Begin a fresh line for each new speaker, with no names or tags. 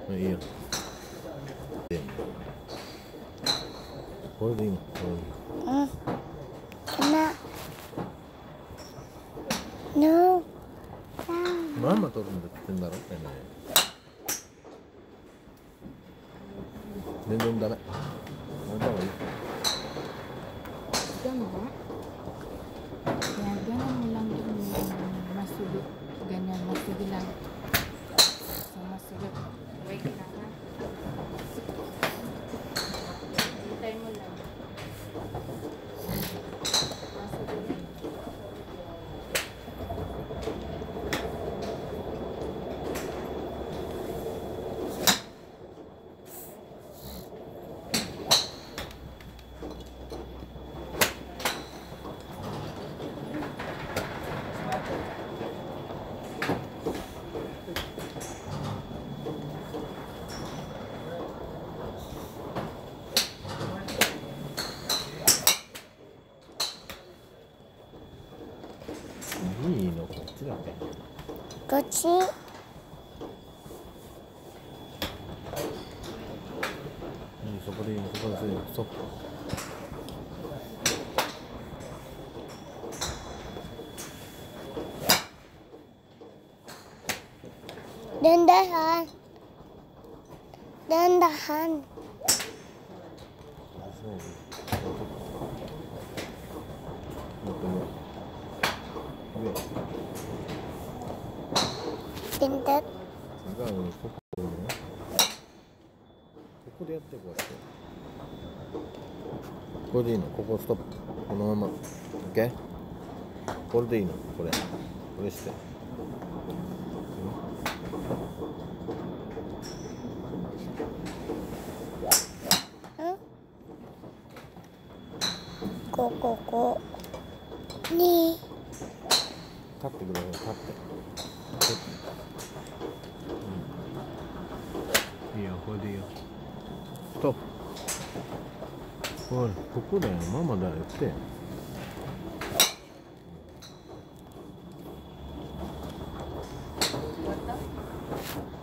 いいよ。これでいいの。
うん。No.
ママ取るんだって言ってんだろってね。全然ダメ。やった方がいい。
Ganun. Yan, ganun mo lang yung masulit. Ganyan, masulit lang. So, masulit. Wait ka ha. Hintay mo lang. Masulit.
いいの、こっちだけ。
こっち。
そこでいいの、そこでいいの、ストップ。
Dandahan. Dandahan. Pindot.
違うの、ここでやってこうやって。これでいいの、ここストップ。このまま。OK？ これでいいの、これ。これして。
こに
立ってください、立って。いいよ、これでいいよ。ストップ。ほら、ここだよ、ママだよって。
What the?